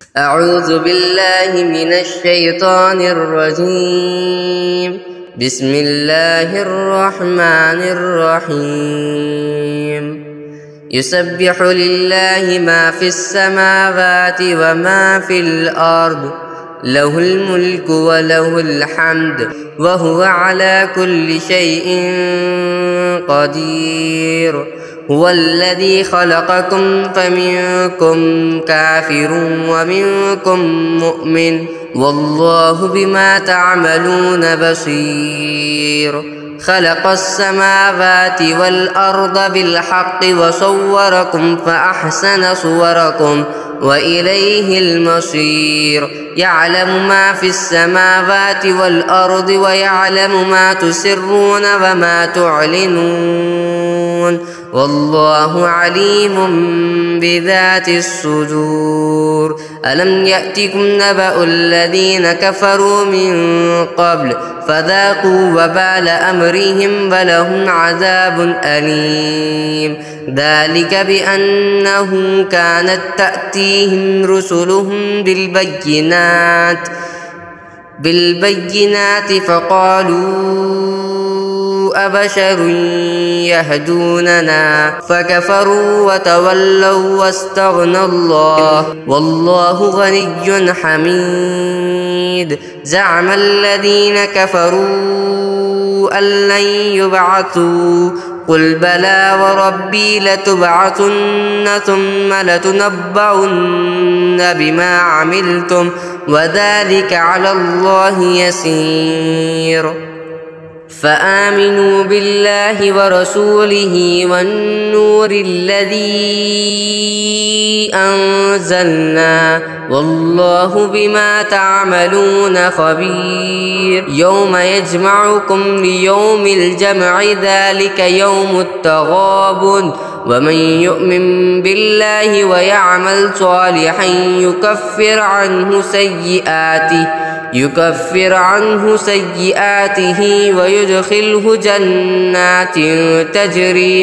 أعوذ بالله من الشيطان الرجيم. بسم الله الرحمن الرحيم. يسبح لله ما في السماوات وما في الأرض، له الملك وله الحمد وهو على كل شيء قدير. هو الذي خلقكم فمنكم كافر ومنكم مؤمن، والله بما تعملون بصير. خلق السماوات والأرض بالحق وصوركم فأحسن صوركم وإليه المصير. يعلم ما في السماوات والأرض ويعلم ما تسرون وما تعلنون، والله عليم بذات الصدور. ألم يأتكم نبأ الذين كفروا من قبل فذاقوا وبال أمرهم ولهم عذاب أليم. ذلك بأنه كانت تأتيهم رسلهم بالبينات فقالوا أبشر يهدوننا فكفروا وتولوا واستغنى الله، والله غني حميد. زعم الذين كفروا أن لن يبعثوا، قل بلى وربي لتبعثن ثم لتنبؤن بما عملتم وذلك على الله يسير. فآمنوا بالله ورسوله والنور الذي أنزلنا، والله بما تعملون خبير. يوم يجمعكم ليوم الجمع، ذلك يوم التغابن. ومن يؤمن بالله ويعمل صالحا يكفر عنه سيئاته ويدخله جنات تجري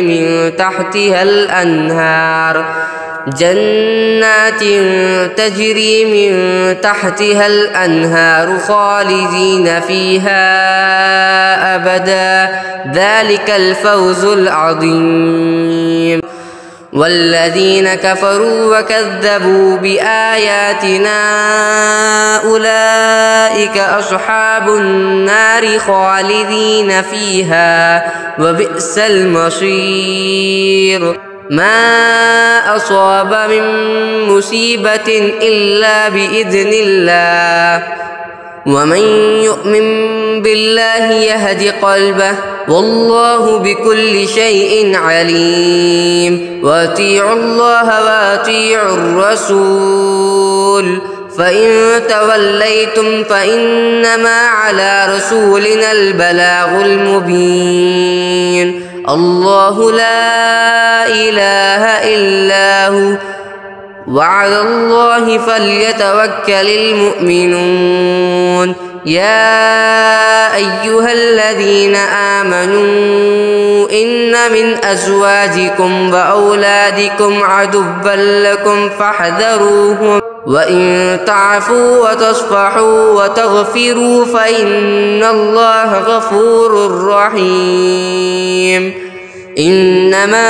من تحتها الأنهار خالدين فيها أبدا، ذلك الفوز العظيم. والذين كفروا وكذبوا بآياتنا أولئك أصحاب النار خالدين فيها وبئس المصير. ما أصاب من مصيبة إلا بإذن الله، ومن يؤمن بالله يهد قلبه، والله بكل شيء عليم. وأطيعوا الله وأطيعوا الرسول، فإن توليتم فإنما على رسولنا البلاغ المبين. الله لا إله إلا هو، وعلى الله فليتوكل المؤمنون. يا أيها الذين آمنوا إن من أزواجكم وأولادكم عدوا لكم فاحذروهم، وإن تعفوا وتصفحوا وتغفروا فإن الله غفور رحيم. إنما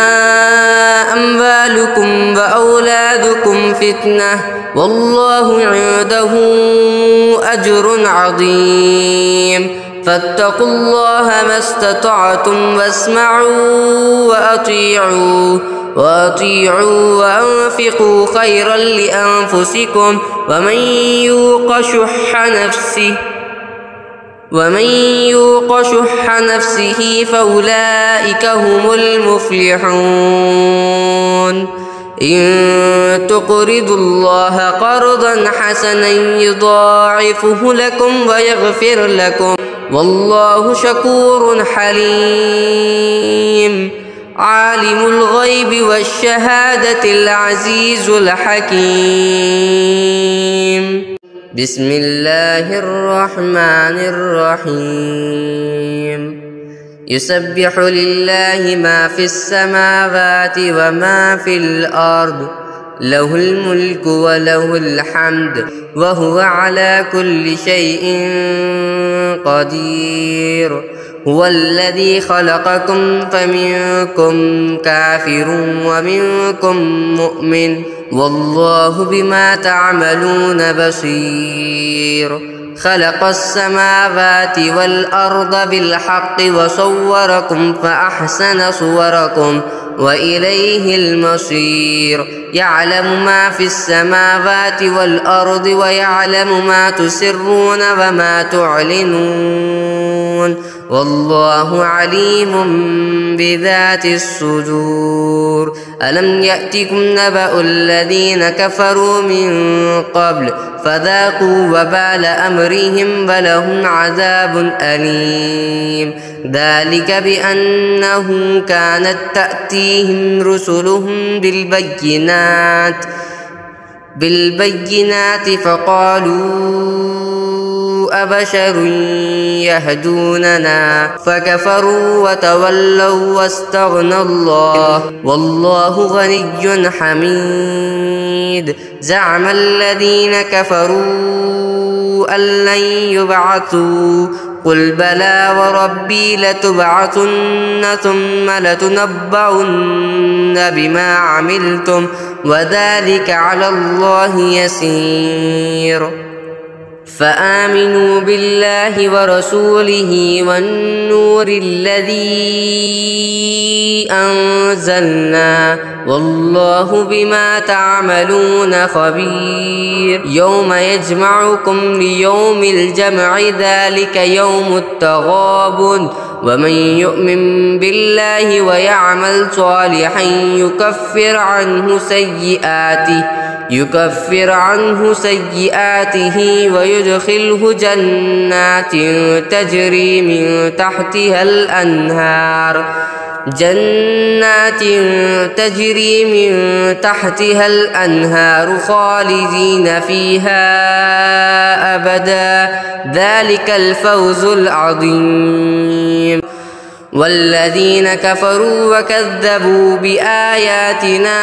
أموالكم وأولادكم فتنة، والله عنده أجر عظيم. فاتقوا الله ما استطعتم واسمعوا وأطيعوا وأنفقوا خيرا لأنفسكم، ومن يوق شح نفسه فأولئك هم المفلحون. إن تقرضوا الله قرضا حسنا يضاعفه لكم ويغفر لكم، والله شكور حليم. عالم الغيب والشهادة العزيز الحكيم. بسم الله الرحمن الرحيم. يسبح لله ما في السماوات وما في الأرض، له الملك وله الحمد وهو على كل شيء قدير. هو الذي خلقكم فمنكم كافر ومنكم مؤمن والله بما تعملون بصير. خلق السماوات والأرض بالحق وصوركم فأحسن صوركم وإليه المصير. يعلم ما في السماوات والأرض ويعلم ما تسرون وما تعلنون والله عليم بذات الصدور. ألم يأتكم نبأ الذين كفروا من قبل فذاقوا وبال أمرهم ولهم عذاب أليم. ذلك بأنه كانت تأتيهم رسلهم بالبينات فقالوا أبشر يهدوننا فكفروا وتولوا واستغنى الله والله غني حميد. زعم الذين كفروا أن لن يبعثوا قل بلى وربي لتبعثن ثم لتنبؤن بما عملتم وذلك على الله يسير. فآمنوا بالله ورسوله والنور الذي أنزلنا والله بما تعملون خبير. يوم يجمعكم ليوم الجمع ذلك يوم التغابن ومن يؤمن بالله ويعمل صالحا يكفر عنه سيئاته ويدخله جنات تجري من تحتها الأنهار خالدين فيها أبدا ذلك الفوز العظيم. والذين كفروا وكذبوا بآياتنا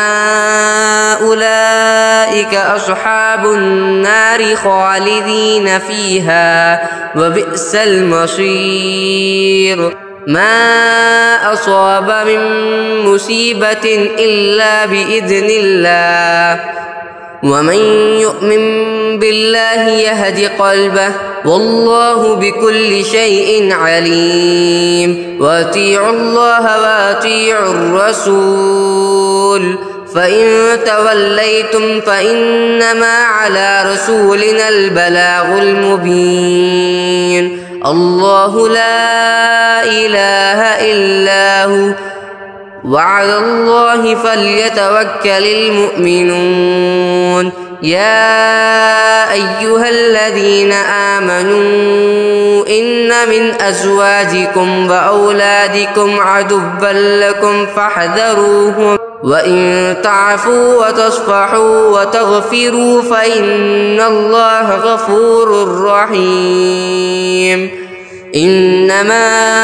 أولئك أصحاب النار خالدين فيها وبئس المصير. ما أصاب من مصيبة إلا بإذن الله ومن يؤمن بالله يهد قلبه والله بكل شيء عليم. وأطيعوا الله وأطيعوا الرسول فإن توليتم فإنما على رسولنا البلاغ المبين. الله لا إله إلا هو وعلى الله فليتوكل المؤمنون. يا أيها الذين آمنوا إن من أزواجكم وأولادكم عدوا لكم فاحذروهم وإن تعفوا وتصفحوا وتغفروا فإن الله غفور رحيم. إنما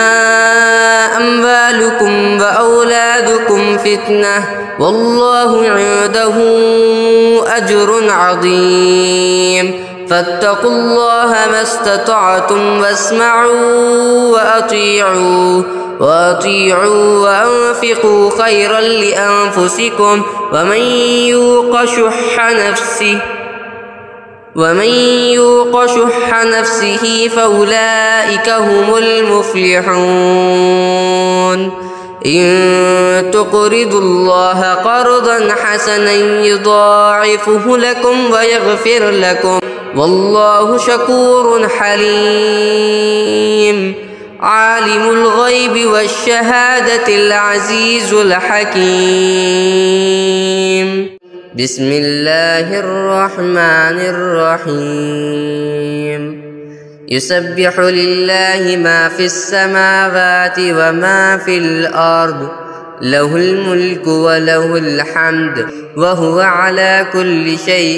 أموالكم وأولادكم فتنة والله عنده أجر عظيم. فاتقوا الله ما استطعتم واسمعوا وأطيعوا وأنفقوا خيرا لأنفسكم ومن يوق شح نفسه فأولئك هم المفلحون. إن تقرضوا الله قرضا حسنا يضاعفه لكم ويغفر لكم والله شكور حليم. عالم الغيب والشهادة العزيز الحكيم. بسم الله الرحمن الرحيم. يسبح لله ما في السماوات وما في الأرض له الملك وله الحمد وهو على كل شيء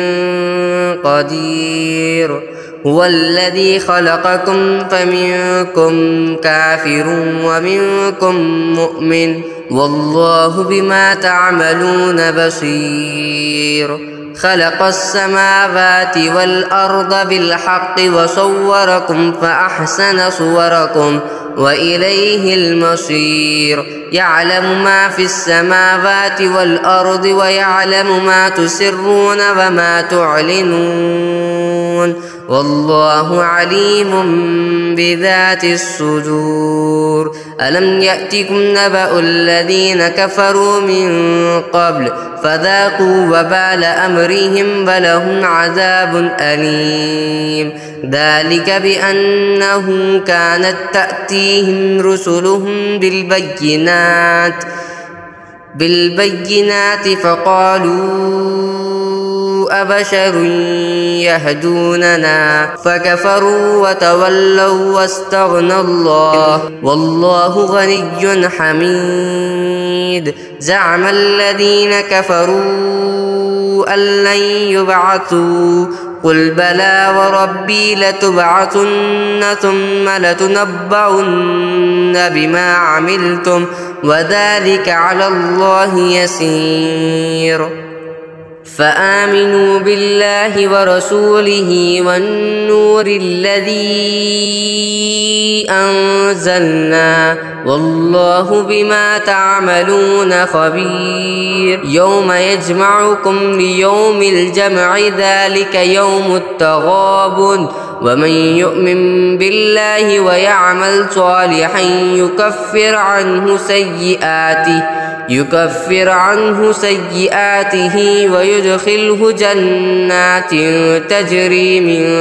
قدير. هو الذي خلقكم فمنكم كافر ومنكم مؤمن والله بما تعملون بصير. خلق السماوات والأرض بالحق وصوركم فأحسن صوركم وإليه المصير. يعلم ما في السماوات والأرض ويعلم ما تسرون وما تعلنون والله عليم بذات الصدور. ألم يأتكم نبأ الذين كفروا من قبل فذاقوا وبال أمرهم ولهم عذاب أليم. ذلك بأنه كانت تأتيهم رسلهم بالبينات فقالوا أبشر يهدوننا فكفروا وتولوا واستغنى الله والله غني حميد. زعم الذين كفروا أن لن يبعثوا قل بلى وربي لتبعثن ثم لتنبؤن بما عملتم وذلك على الله يسير. فآمنوا بالله ورسوله والنور الذي أنزلنا والله بما تعملون خبير. يوم يجمعكم ليوم الجمع ذلك يوم التغابن ومن يؤمن بالله ويعمل صالحا يكفر عنه سيئاته ويدخله جنات تجري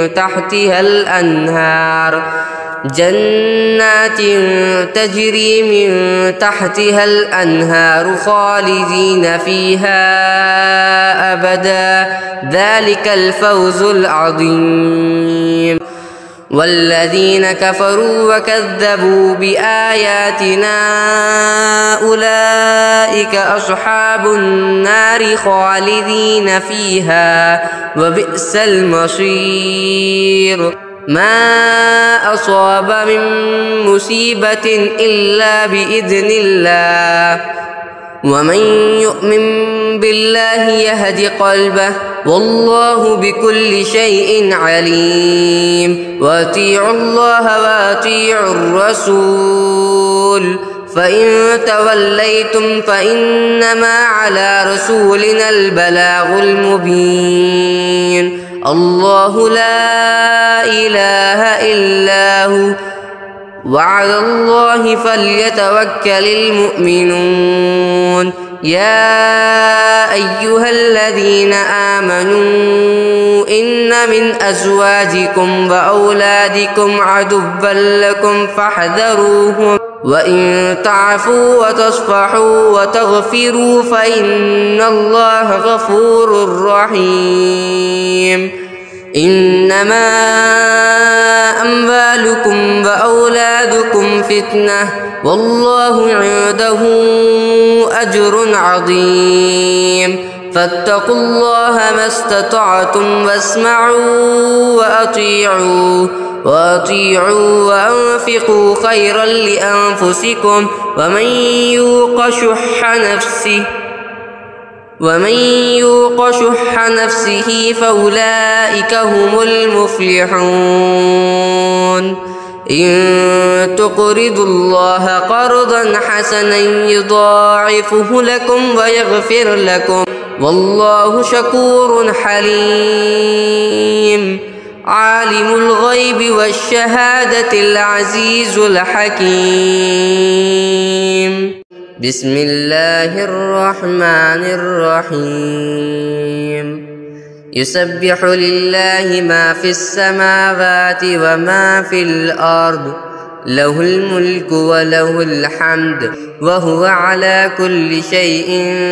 من تحتها الأنهار خالدين فيها أبدا ذلك الفوز العظيم. والذين كفروا وكذبوا بآياتنا أولئك أصحاب النار خالدين فيها وبئس المصير. ما أصاب من مصيبة إلا بإذن الله ومن يؤمن بالله يهد قلبه والله بكل شيء عليم. وأطيعوا الله وأطيعوا الرسول فإن توليتم فإنما على رسولنا البلاغ المبين. الله لا إله إلا هو وعلى الله فليتوكل المؤمنون. يا أيها الذين آمنوا إن من أزواجكم وأولادكم عدوا لكم فاحذروهم وإن تعفوا وتصفحوا وتغفروا فإن الله غفور رحيم. إنما أموالكم وأولادكم فتنة والله عنده أجر عظيم. فاتقوا الله ما استطعتم واسمعوا وأطيعوا وأنفقوا خيرا لأنفسكم ومن يوق شح نفسه فأولئك هم المفلحون. إن تقرضوا الله قرضا حسنا يضاعفه لكم ويغفر لكم والله شكور حليم. عالم الغيب والشهادة العزيز الحكيم. بسم الله الرحمن الرحيم. يسبح لله ما في السماوات وما في الأرض له الملك وله الحمد وهو على كل شيء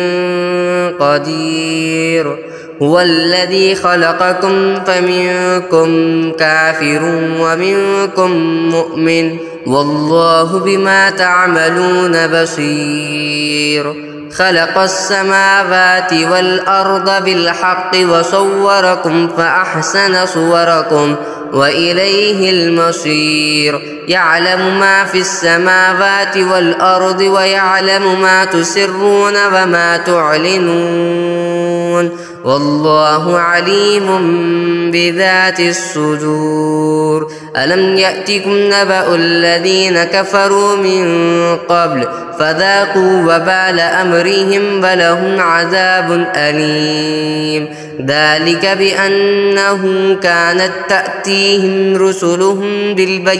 قدير. هو الذي خلقكم فمنكم كافر ومنكم مؤمن والله بما تعملون بصير. خلق السماوات والأرض بالحق وصوركم فأحسن صوركم وإليه المصير يعلم ما في السماوات والأرض ويعلم ما تسرون وما تعلنون والله عليم بذات الصدور ألم يأتكم نبأ الذين كفروا من قبل فذاقوا وبال أمرهم ولهم عذاب أليم ذلك بأنه كانت تأتيهم رسلهم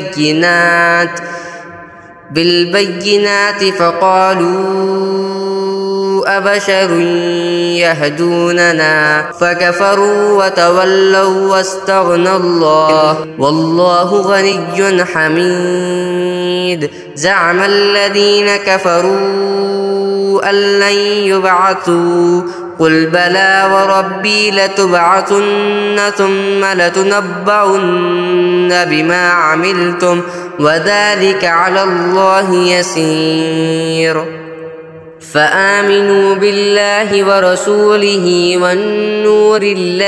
بالبينات فقالوا أبشر يهدوننا فكفروا وتولوا واستغنى الله والله غني حميد زعم الذين كفروا أن لن يبعثوا قل بلى وربي لتبعثن ثم لتنبؤن بما عملتم وذلك على الله يسير فآمنوا بالله ورسوله والنور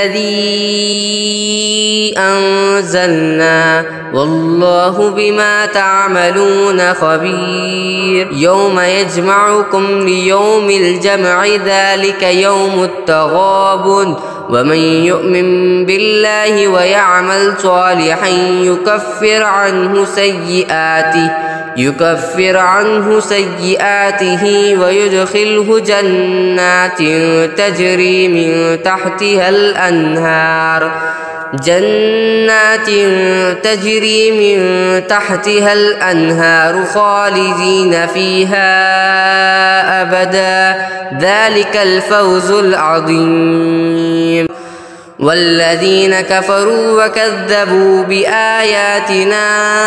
الذي أنزلنا والله بما تعملون خبير يوم يجمعكم ليوم الجمع ذلك يوم التغابن ومن يؤمن بالله ويعمل صالحا يكفر عنه سيئاته ويدخله جنات تجري من تحتها الأنهار خالدين فيها أبدا ذلك الفوز العظيم والذين كفروا وكذبوا بآياتنا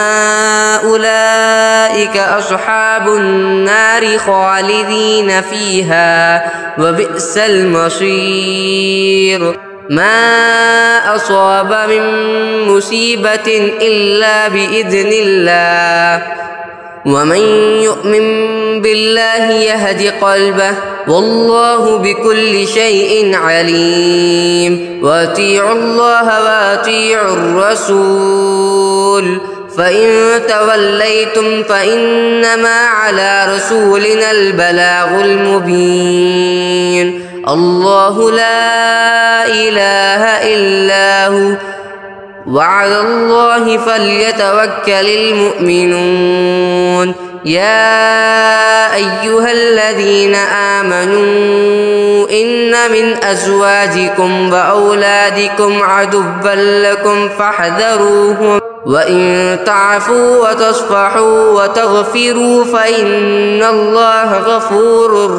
أولئك أصحاب النار خالدين فيها وبئس المصير ما أصاب من مصيبة إلا بإذن الله ومن يؤمن بالله يهد قلبه والله بكل شيء عليم وأطيعوا الله وأطيعوا الرسول فإن توليتم فإنما على رسولنا البلاغ المبين الله لا إله إلا هو وعلى الله فليتوكل المؤمنون يا أيها الذين آمنوا إن من أزواجكم وأولادكم عدوا لكم فاحذروهم وإن تعفوا وتصفحوا وتغفروا فإن الله غفور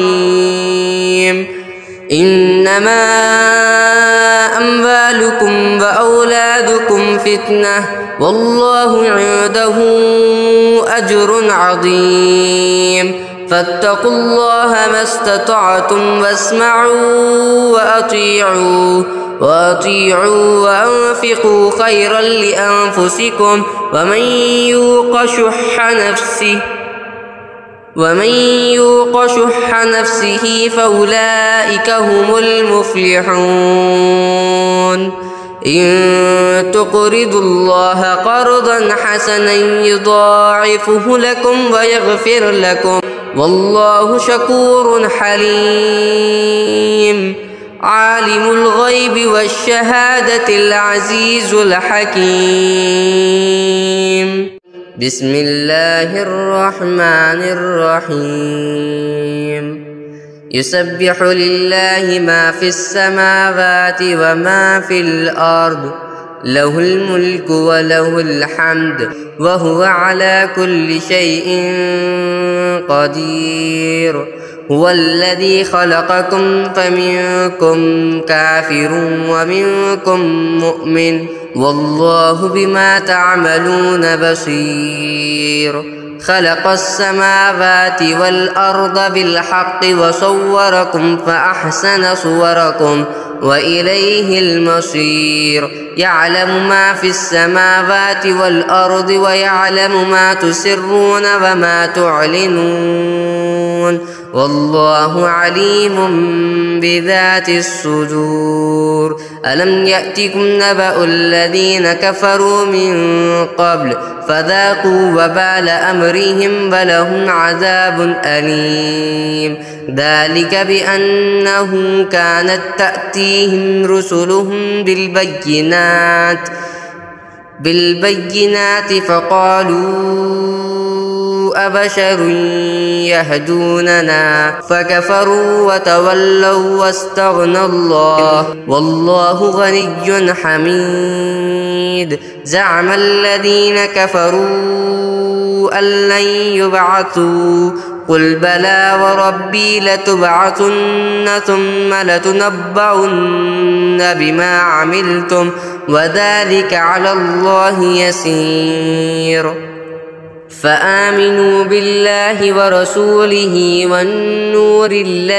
رحيم إنما أموالكم وأولادكم فتنة والله عنده أجر عظيم فاتقوا الله ما استطعتم واسمعوا وأطيعوا وأنفقوا خيرا لأنفسكم ومن يوق شح نفسه فأولئك هم المفلحون إن تقرضوا الله قرضا حسنا يضاعفه لكم ويغفر لكم والله شكور حليم عالم الغيب والشهادة العزيز الحكيم بسم الله الرحمن الرحيم يسبح لله ما في السماوات وما في الأرض له الملك وله الحمد وهو على كل شيء قدير هو الذي خلقكم فمنكم كافر ومنكم مؤمن والله بما تعملون بصير خلق السماوات والأرض بالحق وصوركم فأحسن صوركم وإليه المصير يعلم ما في السماوات والأرض ويعلم ما تسرون وما تعلنون والله عليم بذات الصدور. ألم يأتكم نبأ الذين كفروا من قبل فذاقوا وبال أمرهم ولهم عذاب أليم. ذلك بأنه كانت تأتيهم رسلهم بالبينات فقالوا أبشر يهدوننا فكفروا وتولوا واستغنى الله والله غني حميد. زعم الذين كفروا أن لن يبعثوا قل بلى وربي لتبعثن ثم لتنبؤن بما عملتم وذلك على الله يسير. فآمنوا بالله ورسوله والنور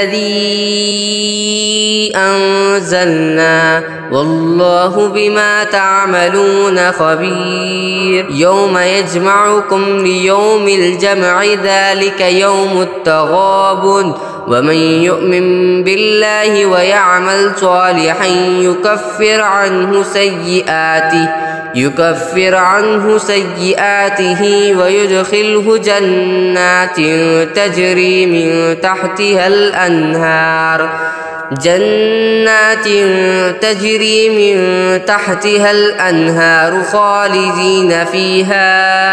الذي أنزلنا والله بما تعملون خبير. يوم يجمعكم ليوم الجمع ذلك يوم التغابن. ومن يؤمن بالله ويعمل صالحا يكفر عنه سيئاته ويدخله جنات تجري من تحتها الأنهار خالدين فيها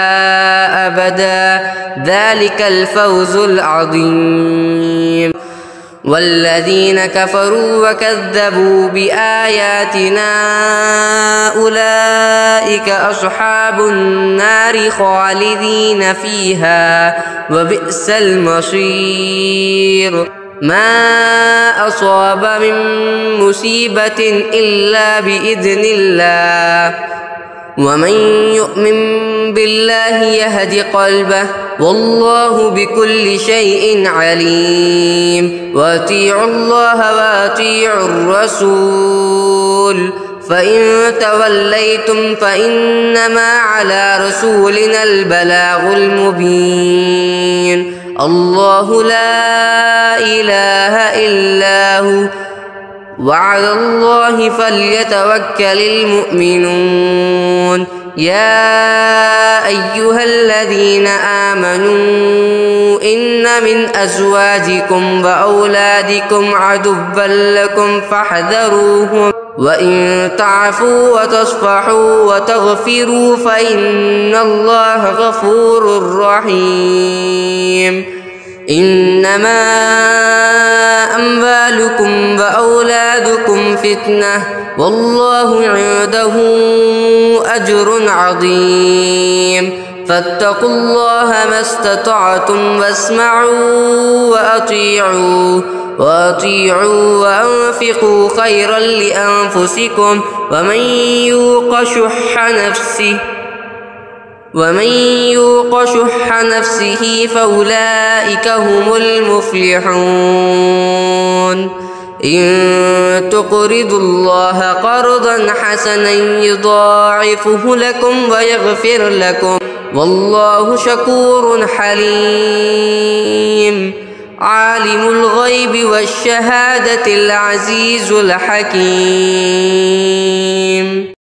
أبدا ذلك الفوز العظيم. والذين كفروا وكذبوا بآياتنا أولئك أصحاب النار خالدين فيها وبئس المصير. ما أصاب من مصيبة إلا بإذن الله ومن يؤمن بالله يهد قلبه والله بكل شيء عليم. وأطيعوا الله وأطيعوا الرسول فإن توليتم فإنما على رسولنا البلاغ المبين. الله لا إله إلا هو وعلى الله فليتوكل المؤمنون. يا أيها الذين آمنوا إن من أزواجكم وأولادكم عدوا لكم فاحذروهم وإن تعفوا وتصفحوا وتغفروا فإن الله غفور رحيم. إنما أموالكم وأولادكم فتنة والله عنده أجر عظيم. فاتقوا الله ما استطعتم واسمعوا وأطيعوا وأنفقوا خيرا لأنفسكم ومن يوق شح نفسه فأولئك هم المفلحون. إن تقرضوا الله قرضا حسنا يضاعفه لكم ويغفر لكم والله شكور حليم. عالم الغيب والشهادة العزيز الحكيم.